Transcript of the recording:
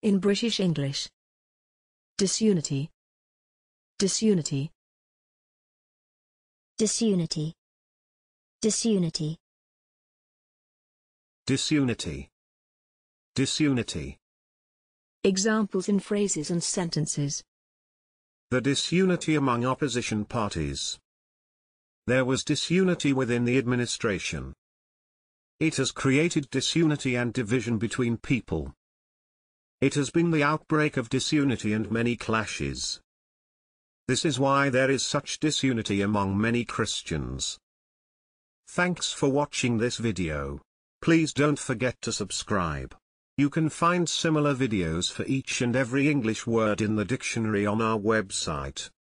In British English. Disunity. Disunity. Disunity. Disunity. Disunity. Disunity. Examples in phrases and sentences. The disunity among opposition parties. There was disunity within the administration. It has created disunity and division between people. It has been the outbreak of disunity and many clashes. This is why there is such disunity among many Christians. Thanks for watching this video. Please don't forget to subscribe. You can find similar videos for each and every English word in the dictionary on our website.